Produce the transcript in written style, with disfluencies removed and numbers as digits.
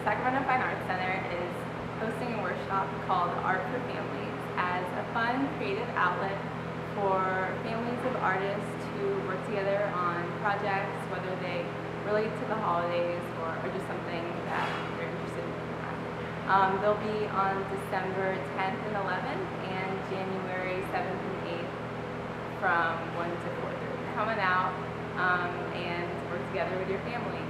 Sacramento Fine Arts Center is hosting a workshop called Art for Families as a fun, creative outlet for families of artists to work together on projects, whether they relate to the holidays or just something that they're interested in working on. They'll be on December 10th and 11th and January 7th and 8th from 1 to 4:30. Come on out and work together with your family.